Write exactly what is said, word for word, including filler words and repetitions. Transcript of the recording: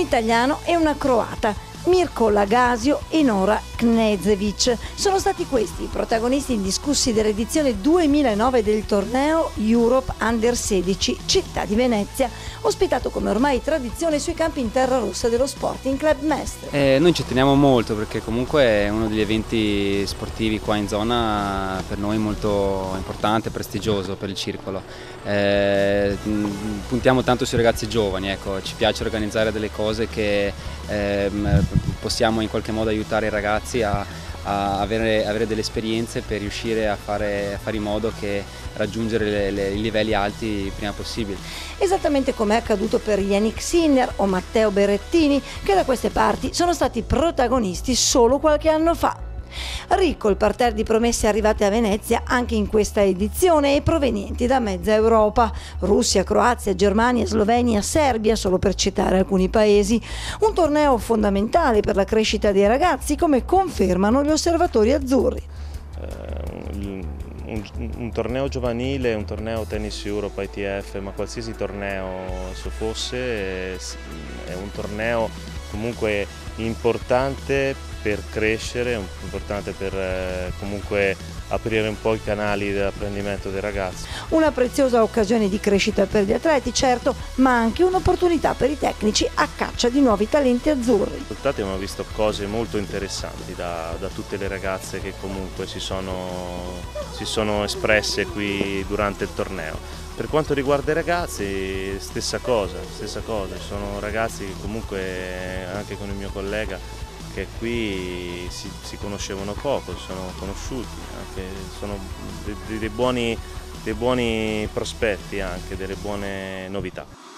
italiano e una croata, Mirko Lagasio e Nora Knežević. Sono stati questi i protagonisti indiscussi dell'edizione duemilanove del torneo Europe Under sedici Città di Venezia, ospitato come ormai tradizione sui campi in terra rossa dello Sporting Club Mestre. Eh, noi ci teniamo molto perché comunque è uno degli eventi sportivi qua in zona per noi molto importante e prestigioso per il circolo. Eh, puntiamo tanto sui ragazzi giovani, ecco, ci piace organizzare delle cose che ehm, possiamo in qualche modo aiutare i ragazzi a, a avere, avere delle esperienze per riuscire a fare, a fare in modo che raggiungere le, le, i livelli alti il prima possibile. Esattamente come è accaduto per Yannick Sinner o Matteo Berrettini, che da queste parti sono stati protagonisti solo qualche anno fa. Ricco il parterre di promesse arrivate a Venezia anche in questa edizione e provenienti da mezza Europa: Russia, Croazia, Germania, Slovenia, Serbia, solo per citare alcuni paesi. Un torneo fondamentale per la crescita dei ragazzi, come confermano gli osservatori azzurri. Uh, un, un torneo giovanile, un torneo Tennis Europe, I T F, ma qualsiasi torneo esso fosse, è un torneo comunque importante per crescere, importante per eh, comunque aprire un po' i canali dell'apprendimento dei ragazzi. Una preziosa occasione di crescita per gli atleti, certo, ma anche un'opportunità per i tecnici a caccia di nuovi talenti azzurri. I risultati abbiamo visto cose molto interessanti da, da tutte le ragazze che comunque si sono, si sono espresse qui durante il torneo. Per quanto riguarda i ragazzi, stessa cosa, stessa cosa, ci sono ragazzi che comunque anche con il mio collega che qui si, si conoscevano poco, si sono conosciuti, anche, sono dei, dei, buoni, dei buoni prospetti, anche delle buone novità.